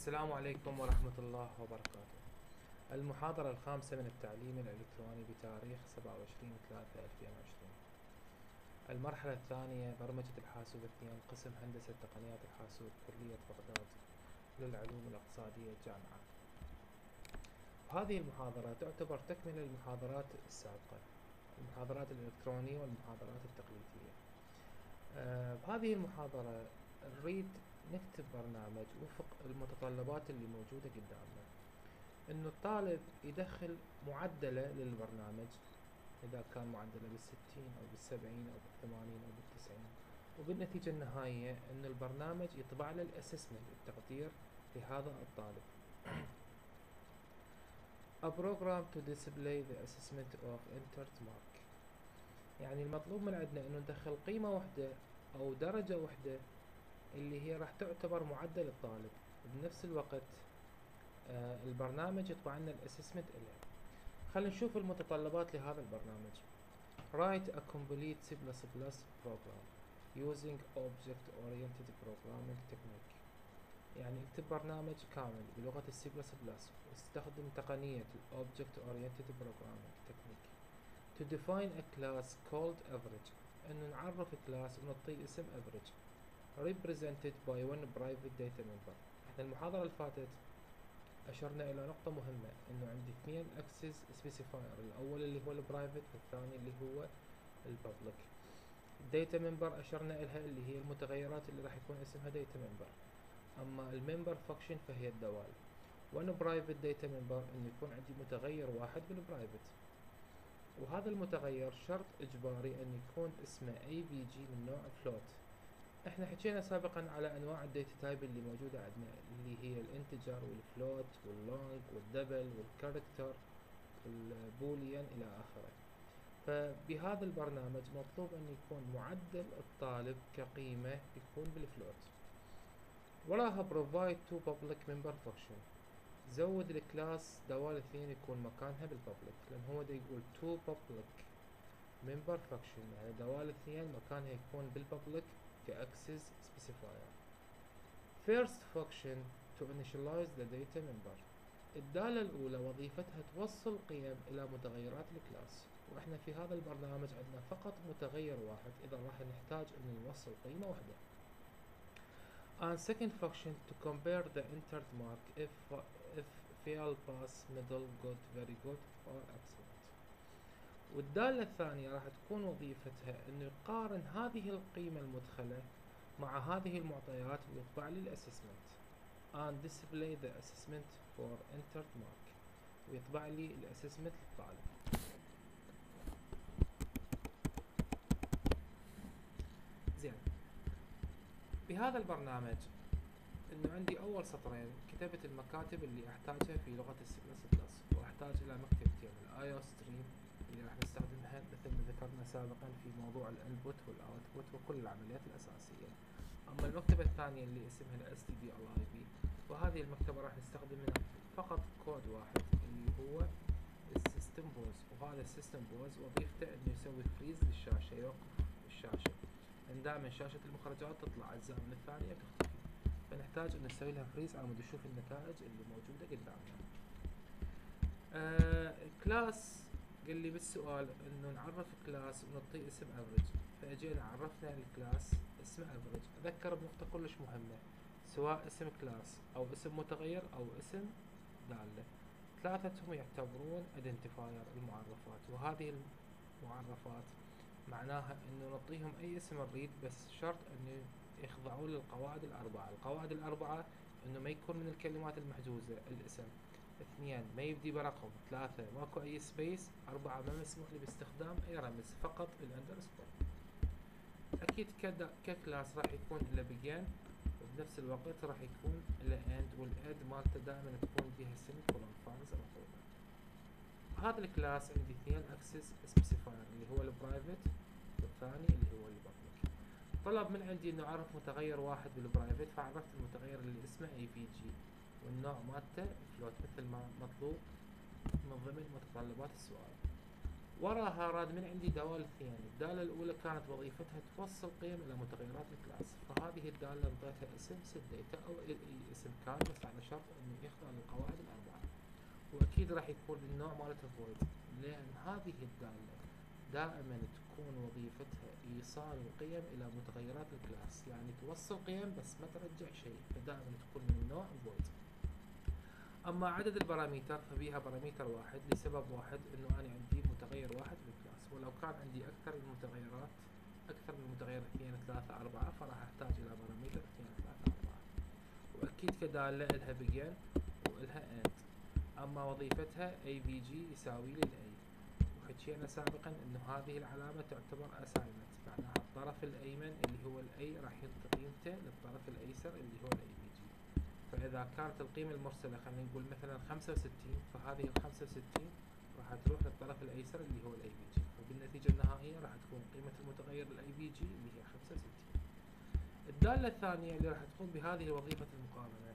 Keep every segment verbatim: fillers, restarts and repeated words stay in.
السلام عليكم ورحمة الله وبركاته. المحاضرة الخامسة من التعليم الإلكتروني بتاريخ سبعة وعشرين ثلاثة ألفين وعشرين. المرحلة الثانية برمجة الحاسوب اثنين، قسم هندسة تقنيات الحاسوب، كلية بغداد للعلوم الاقتصادية الجامعة. هذه المحاضرة تعتبر تكملة للمحاضرات السابقة، المحاضرات الإلكترونية والمحاضرات التقليدية. آه بهذه المحاضرة نريد نكتب برنامج وفق المتطلبات اللي موجودة قدامنا، انه الطالب يدخل معدله للبرنامج اذا كان معدله بالستين او بالسبعين او بالثمانين او بالتسعين، وبالنتيجة النهائية انه البرنامج يطبع له الاسسمنت، التقدير لهذا الطالب. A program to display the assessment of entered mark. يعني المطلوب من عندنا انه ندخل قيمة واحدة او درجة واحدة اللي هي راح تعتبر معدل الطالب، وبنفس الوقت آه البرنامج يطبع لنا الاسسمنت له. خلينا نشوف المتطلبات لهذا البرنامج. Write a complete C plus plus program using object oriented programming technique. يعني اكتب برنامج كامل بلغة السي بلس بلس واستخدم تقنية ال Object Oriented Programming Technique to define a class called average. انه نعرف كلاس ونعطيه اسم average represented by one private data member. احنا المحاضرة اللي فاتت اشرنا الى نقطة مهمة، انه عندي اثنين اكسس سبيسيفاير، الاول اللي هو البرايفت والثاني اللي هو الببليك. الداتا ممبر اشرنا الها اللي هي المتغيرات اللي راح يكون اسمها داتا ممبر، اما الممبر فانكشن فهي الدوال. وانا برايفت داتا ممبر انه يكون عندي متغير واحد بالبرايفت، وهذا المتغير شرط اجباري ان يكون اسمه اي في جي من نوع فلوت. احنا حكينا سابقا على انواع الداتا تايب اللي موجودة عندنا، اللي هي الانتجر والفلوت واللونج والدبل والكاركتر والبوليان الى اخره. فبهذا البرنامج مطلوب ان يكون معدل الطالب كقيمة يكون بالفلوت. وراها provide to public member function. زود الكلاس دوال اثنين يكون مكانها بالببليك، لان هو دا يقول to public member function، يعني دوال اثنين مكانها يكون بالببليك كaccess specifier. first function to initialize the data member. الدالة الأولى وظيفتها توصل قيم إلى متغيرات الكلاس، وإحنا في هذا البرنامج عندنا فقط متغير واحد، إذا راح نحتاج إن نوصل قيمة واحدة. And second function to compare the entered mark if if fail, pass, middle, good, very good or excellent. والدالة الثانية راح تكون وظيفتها إنه يقارن هذه القيمة المدخلة مع هذه المعطيات ويطبع لي الاسسمنت. and display the assessment for entered mark، ويطبع لي الاسسمنت للطالب. زين، بهذا البرنامج انه عندي اول سطرين كتبت المكاتب اللي احتاجها في لغة السي بلس بلس، واحتاج الى مكتبتين، الاي او ستريم اللي راح نستخدمها مثل ما ذكرنا سابقا في موضوع الانبوت والاوتبوت وكل العمليات الاساسية. اما المكتبة الثانية اللي اسمها الاس تي بي ال اي بي، وهذه المكتبة راح نستخدم منها فقط كود واحد اللي هو السيستم بوز، وهذا السيستم بوز وظيفته انه يسوي فريز للشاشة، يوقف الشاشة، لان دائما شاشة المخرجات تطلع اجزاء من الثانية وتختفي، فنحتاج ان نسوي لها فريز على مود نشوف النتائج اللي موجودة قدامنا. آه كلاس قال لي بالسؤال انه نعرف كلاس ونعطيه اسم افريج، فاجينا عرفنا الكلاس اسم افريج. اذكر بنقطة كلش مهمة، سواء اسم كلاس او اسم متغير او اسم دالة، ثلاثتهم يعتبرون identifier المعرفات، وهذه المعرفات معناها انه نعطيهم اي اسم نريد، بس شرط انه يخضعون للقواعد الاربعة. القواعد الاربعة انه ما يكون من الكلمات المحجوزة الاسم، اثنين ما يبدي برقم، ثلاثة ماكو اي سبيس، اربعة ما مسموح لي باستخدام اي رمز، فقط الاندرسكور. اكيد ككلاس راح يكون له بيجن، وبنفس الوقت راح يكون له اند، والاند مالته دائما تكون بيها سيمي كولون فارز على طول. هذا الكلاس عندي اثنين اكسس سبيسيفاير اللي هو البرايفت والثاني اللي هو الببليك. طلب من عندي انه اعرف متغير واحد بالبرايفت، فعرفت المتغير اللي اسمه اي في جي والنوع مالته فلوت مثل ما مطلوب من ضمن متطلبات السؤال. وراها راد من عندي دوالتين. الدالة الأولى كانت وظيفتها توصل قيم إلى متغيرات الكلاس، فهذه الدالة انطيتها اسم set data أو أي اسم كان، بس على شرط إنه يخضع للقواعد الأربعة، وأكيد راح يكون النوع مالته void، لأن هذه الدالة دائما تكون وظيفتها إيصال القيم إلى متغيرات الكلاس، يعني توصل قيم بس ما ترجع شيء، فدائما تكون من النوع void. أما عدد الباراميتر فبيها باراميتر واحد لسبب واحد، إنه أنا عندي متغير واحد في الكلاس، ولو كان عندي أكثر من متغيرات أكثر من متغير اثنين ثلاثة أربعة فراح أحتاج إلى باراميتر اثنين ثلاثة أربعة، وأكيد كدالة إلها begin وإلها end. أما وظيفتها اي في جي يساوي لي الاي، وحكينا سابقا إنه هذه العلامة تعتبر assignment، معناها الطرف الأيمن اللي هو الاي راح ينطي قيمته للطرف الأيسر اللي هو الاي في جي. فإذا كانت القيمة المرسلة خلينا نقول مثلا خمسة وستين، فهذه ال خمسة وستين راح تروح للطرف الأيسر اللي هو الاي في جي، وبالنتيجة النهائية راح تكون قيمة المتغير الاي في جي اللي هي خمسة وستين. الدالة الثانية اللي راح تقوم بهذه وظيفة المقارنة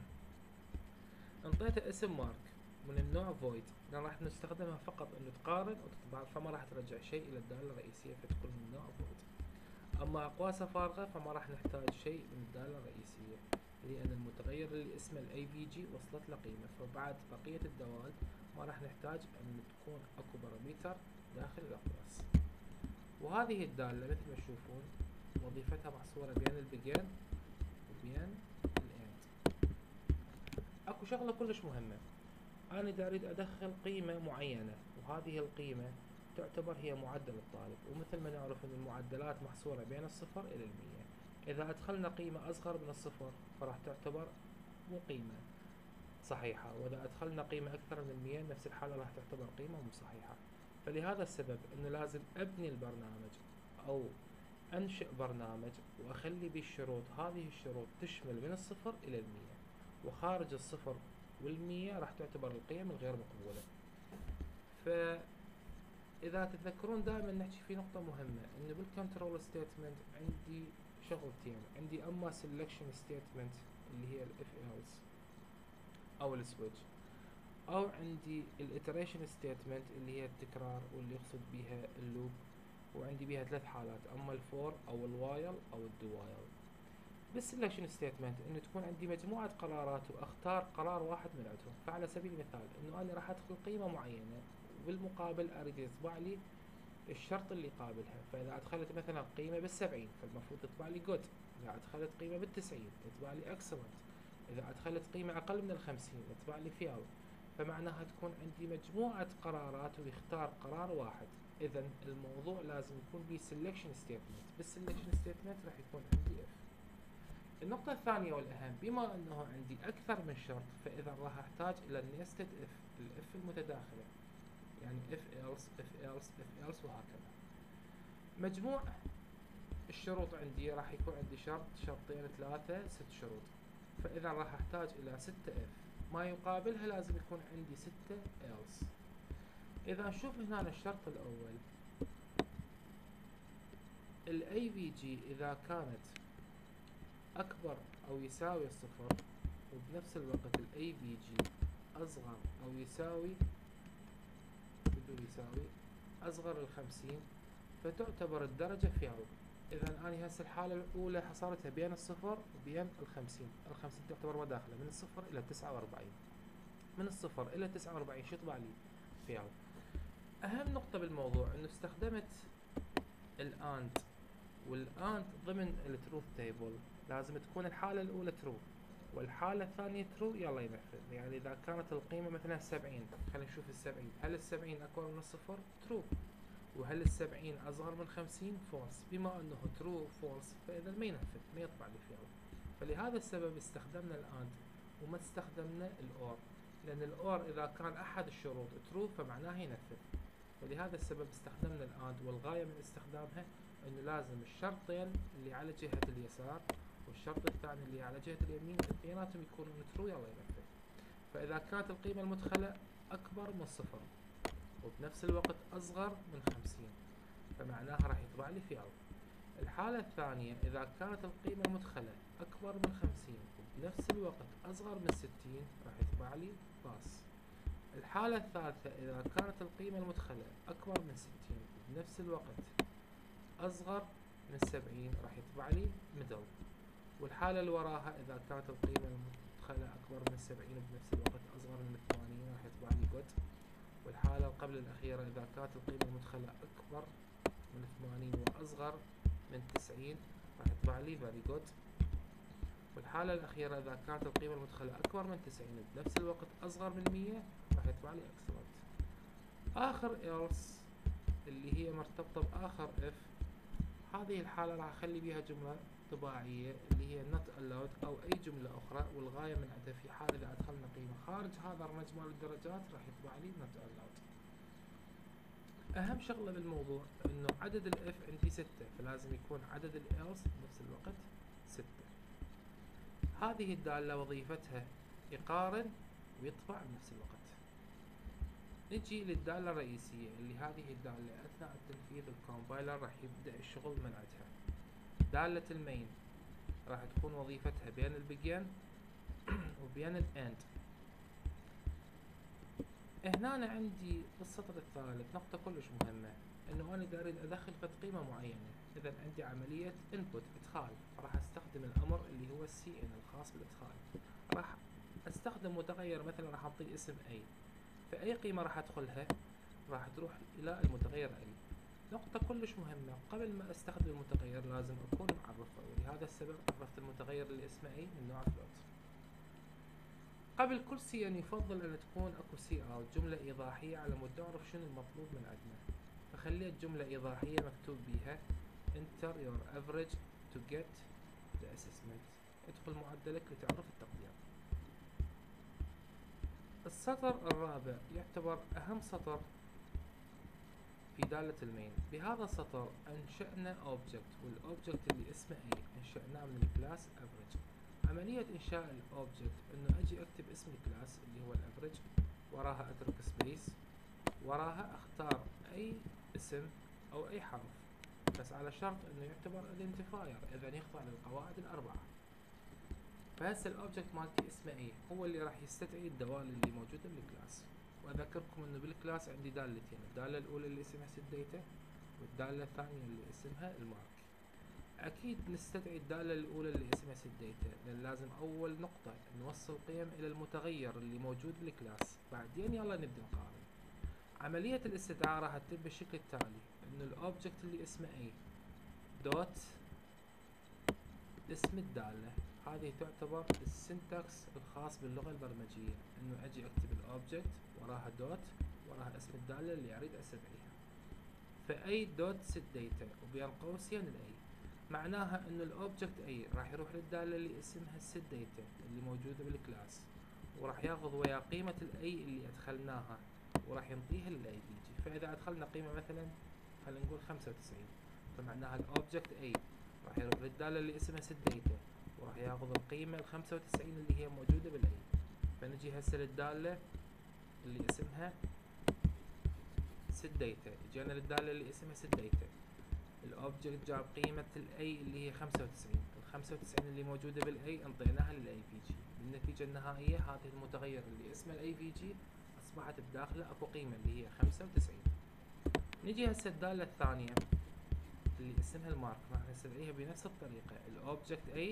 انطيتها اسم مارك من النوع void، لأن راح نستخدمها فقط إنه تقارن وتطبع، فما راح ترجع شيء إلى الدالة الرئيسية، فتكون من النوع void. أما أقواسها فارغة فما راح نحتاج شيء من الدالة الرئيسية، لأن المتغير اللي اسمه الاي في جي وصلت له قيمة، فبعد بقية الدوال ما راح نحتاج أن تكون أكو باراميتر داخل الأقواس. وهذه الدالة مثل ما تشوفون وظيفتها محصورة بين البيجن وبين الاند. اكو شغلة كلش مهمة، أنا دا أريد أدخل قيمة معينة، وهذه القيمة تعتبر هي معدل الطالب، ومثل ما نعرف أن المعدلات محصورة بين الصفر إلى المية. إذا أدخلنا قيمة أصغر من الصفر فراح تعتبر مو قيمة صحيحة، وإذا أدخلنا قيمة أكثر من المية نفس الحالة راح تعتبر قيمة مو صحيحة. فلهذا السبب أنه لازم أبني البرنامج أو أنشئ برنامج وأخلي بالشروط، هذه الشروط تشمل من الصفر إلى المية، وخارج الصفر والمية راح تعتبر القيم الغير مقبولة. فإذا تتذكرون دائما نحكي في نقطة مهمة، إنه بالكنترول ستيتمنت عندي شغلتين، عندي أما selection statement اللي هي ال if else أو السويتش، أو عندي الiteration statement اللي هي التكرار واللي يقصد بها اللوب، وعندي بها ثلاث حالات، أما الفور أو الوايل أو الدوايل. بالسلكشن ستيتمنت انه تكون عندي مجموعة قرارات واختار قرار واحد من عندهم، فعلى سبيل المثال انه انا راح ادخل قيمة معينة وبالمقابل اريد يطبع لي الشرط اللي قابلها، فاذا ادخلت مثلا قيمة بالسبعين فالمفروض تطبع لي good، اذا ادخلت قيمة بالتسعين تطبع لي excellent، اذا ادخلت قيمة اقل من الخمسين تطبع لي fail. فمعناها تكون عندي مجموعة قرارات ويختار قرار واحد، اذا الموضوع لازم يكون بيه selection statement. بالسلكشن ستيتمنت راح يكون عندي if. النقطة الثانية والأهم، بما أنه عندي أكثر من شرط فإذا راح أحتاج إلى nested if، الإف المتداخلة، يعني if else if else if else وهكذا. مجموع الشروط عندي راح يكون عندي شرط شرطين ثلاثة ست شروط، فإذا راح أحتاج إلى ستة if، ما يقابلها لازم يكون عندي ستة else. إذا نشوف هنا الشرط الأول ال إيه في جي إذا كانت أكبر أو يساوي الصفر، وبنفس الوقت ال إيه في جي أصغر أو يساوي بدون يساوي أصغر الخمسين، فتعتبر الدرجة فيل. إذا أنا هسه الحالة الأولى حصرتها بين الصفر وبين الخمسين، الخمسين تعتبر مداخلة من الصفر إلى تسعة وأربعين، من الصفر إلى تسعة وأربعين شو يطبع لي؟ فيل. أهم نقطة بالموضوع إنه استخدمت الآند، والآند ضمن التروث تيبل لازم تكون الحالة الأولى ترو والحالة الثانية ترو، يلا ينفذ. يعني إذا كانت القيمة مثلا سبعين، خلينا نشوف السبعين، هل السبعين أكبر من الصفر؟ ترو. وهل السبعين أصغر من خمسين؟ فولس. بما أنه ترو فولس فإذا ما ينفذ، ما يطبع لي فيل. فلهذا السبب استخدمنا الآند وما استخدمنا الأور، لأن الأور إذا كان أحد الشروط ترو فمعناه ينفذ، ولهذا السبب استخدمنا الآند. والغاية من استخدامها انه لازم الشرطين اللي على جهة اليسار والشرط الثاني اللي على جهة اليمين اثنيناتهم يكونون ترو، يلا ينفذ. فاذا كانت القيمة المدخلة اكبر من صفر وبنفس الوقت اصغر من خمسين فمعناها راح يطبع لي فيل. الحالة الثانية اذا كانت القيمة المدخلة اكبر من خمسين وبنفس الوقت اصغر من ستين راح يطبع لي باس. الحالة الثالثة إذا كانت القيمة المدخلة أكبر من ستين بنفس الوقت أصغر من سبعين راح يطبع لي middle. والحالة اللي وراها إذا كانت القيمة المدخلة أكبر من سبعين بنفس الوقت أصغر من ثمانين راح يطبع لي good. والحالة قبل الأخيرة إذا كانت القيمة المدخلة أكبر من ثمانين وأصغر من تسعين راح يطبع لي very good. والحالة الأخيرة إذا كانت القيمة المدخلة أكبر من تسعين بنفس الوقت أصغر من مية راح يطبع لي excellent. آخر else اللي هي مرتبطة بآخر if، هذه الحالة راح أخلي بيها جملة طباعية اللي هي not allowed أو أي جملة أخرى، والغاية من عندها في حال إذا أدخلنا قيمة خارج هذا الرمز مال الدرجات راح يطبع لي not allowed. أهم شغلة بالموضوع إنه عدد الإف عندي ستة، فلازم يكون عدد الإلس بنفس الوقت ستة. هذه الدالة وظيفتها يقارن ويطبع بنفس الوقت. نجي للدالة الرئيسية اللي هذه الدالة أثناء التنفيذ الكومبايلر راح يبدأ الشغل من عندها. دالة المين راح تكون وظيفتها بين البيجن وبين الاند. هنا أنا عندي بالسطر الثالث نقطة كلش مهمة، انه انا دا اريد ادخل قد قيمة معينة، اذا عندي عملية input ادخال، فراح استخدم الامر اللي هو السي ان الخاص بالادخال. راح استخدم متغير مثلا راح اعطيه اسم اي، فاي قيمة راح ادخلها راح تروح الى المتغير اي. نقطة كلش مهمة، قبل ما استخدم المتغير لازم اكون معرفه، ولهذا السبب عرفت المتغير اللي اسمه اي من نوع float. قبل كل سي ان يفضل ان تكون اكو سي اوت جملة ايضاحية على مود نعرف شنو المطلوب من عندنا، فخليت جملة ايضاحية مكتوب بيها enter your average to get the assessment. ادخل معدلك لتعرف التقدير. السطر الرابع يعتبر اهم سطر في دالة المين. بهذا السطر انشأنا object، والاوبجكت اللي اسمه اي انشأناه من الكلاس average. عملية إنشاء الأوبجكت إنه أجي أكتب اسم الكلاس اللي هو الأفريج، وراها أترك سبيس، وراها أختار أي اسم أو أي حرف، بس على شرط إنه يعتبر identifier، إذا يخضع للقواعد الأربعة. فهسه الأوبجكت مالتي اسمه إيه هو اللي راح يستدعي الدوال اللي موجودة بالكلاس. وأذكركم إنه بالكلاس عندي دالتين، الدالة الأولى اللي اسمها setData، والدالة الثانية اللي اسمها المارك. اكيد نستدعي الدالة الاولى اللي اسمها setData، لان لازم اول نقطة نوصل قيم الى المتغير اللي موجود بالكلاس، بعدين يلا نبدأ نقارن. عملية الاستدعاء راح تتم بالشكل التالي، انه الاوبجكت اللي اسمه اي دوت اسم الدالة، هذه تعتبر السنتكس الخاص باللغة البرمجية، انه اجي اكتب الاوبجكت وراها دوت وراها اسم الدالة اللي اريد استدعيها. فاي دوت setData وبين قوسين الاي، معناها انه الاوبجكت اي راح يروح للدالة اللي اسمها setData اللي موجودة بالكلاس، وراح ياخذ ويا قيمة الاي اللي ادخلناها وراح ينطيها للاي بي جي. فاذا ادخلنا قيمة مثلا خلينا نقول خمسة وتسعين، فمعناها الاوبجكت اي راح يروح للدالة اللي اسمها setData وراح ياخذ القيمة الخمسة وتسعين اللي هي موجودة بالاي. فنجي هسه للدالة اللي اسمها setData، اجينا للدالة اللي اسمها setData، الاوبجكت جاب قيمة الاي اللي هي خمسة وتسعين، ال خمسة وتسعين اللي موجودة بالاي انطيناها للاي في جي. بالنتيجة النهائية هذه المتغير اللي اسمه الاي في جي اصبحت بداخله اكو قيمة اللي هي خمسة وتسعين. نجي هسه الدالة الثانية اللي اسمها المارك، راح نستدعيها بنفس الطريقة، الاوبجكت اي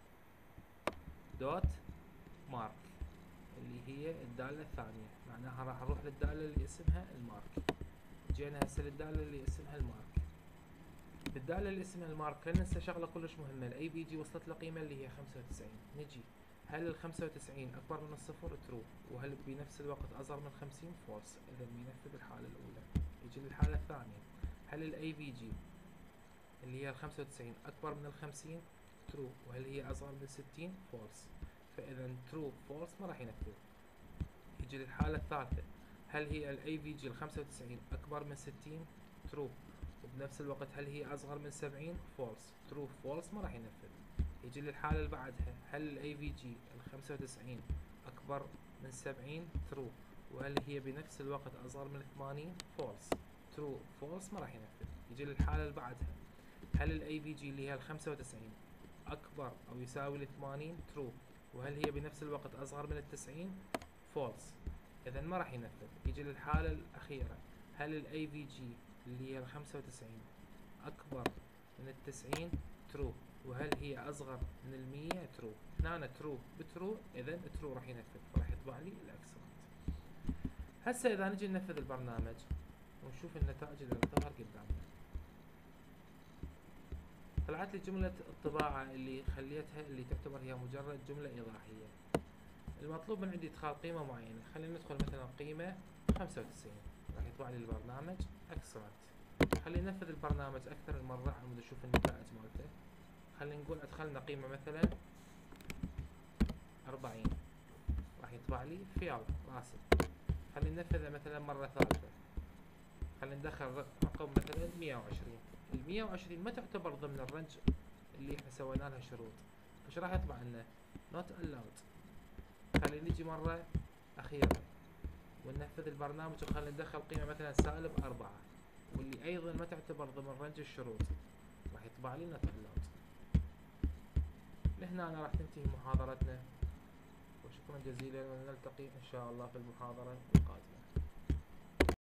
دوت مارك اللي هي الدالة الثانية، معناها راح اروح للدالة اللي اسمها المارك. جينا هسه للدالة اللي اسمها المارك، بالدالة اللي اسمها المارك لا ننسى شغلة كلش مهمة، الاي بي جي وصلت له قيمة اللي هي خمسة وتسعين. نجي هل ال خمسة وتسعين اكبر من الصفر ترو، وهل بنفس الوقت اصغر من خمسين فولس، اذا بينفذ الحالة الاولى. يجي للحالة الثانية، هل الاي بي جي اللي هي ال خمسة وتسعين اكبر من ال خمسين ترو، وهل هي اصغر من ستين فولس، فاذا ترو فولس ما راح ينفذ. يجي للحالة الثالثة، هل هي الاي بي جي ال خمسة وتسعين اكبر من ستين ترو، وبنفس الوقت هل هي اصغر من سبعين فولس، ترو فولس ما راح ينفذ. يجي للحالة اللي بعدها، هل الاي في جي ال خمسة وتسعين اكبر من سبعين ترو، وهل هي بنفس الوقت اصغر من ثمانين فولس، ترو فولس ما راح ينفذ. يجي للحالة اللي بعدها، هل الاي في جي اللي هي ال خمسة وتسعين اكبر او يساوي ل ثمانين ترو، وهل هي بنفس الوقت اصغر من التسعين فولس، اذا ما راح ينفذ. يجي للحالة الاخيرة، هل الاي في جي اللي هي الخمسة وتسعين اكبر من التسعين؟ ترو. وهل هي اصغر من المية؟ ترو. هنا أنا ترو بترو، اذا ترو راح ينفذ، فراح يطبع لي الاكسرت. هسه اذا نجي ننفذ البرنامج ونشوف النتائج اللي راح تظهر قدامنا، طلعت لي جملة الطباعة اللي خليتها اللي تعتبر هي مجرد جملة إيضاحية. المطلوب من عندي إدخال قيمة معينة، خلينا ندخل مثلا قيمة خمسة وتسعين، راح يطبع لي البرنامج اكسرت. خلينا ننفذ البرنامج أكثر من مرة عشان نشوف النتائج مالته. خلينا نقول أدخلنا قيمة مثلا أربعين، راح يطبع لي فيل راسب. خلينا ننفذها مثلا مرة ثالثة، خلينا ندخل رقم مثلا مية وعشرين. المية وعشرين ما تعتبر ضمن الرنج اللي احنا سوينا لها شروط، فش راح يطبع لنا؟ not allowed. خلينا نجي مرة أخيرة وننفذ البرنامج وخلينا ندخل قيمة مثلا سالب أربعة، واللي أيضا ما تعتبر ضمن رنج الشروط، راح يطبع لي not allowed. لهنا أنا راح تنتهي محاضرتنا، وشكرا جزيلا، ونلتقي إن شاء الله في المحاضرة القادمة.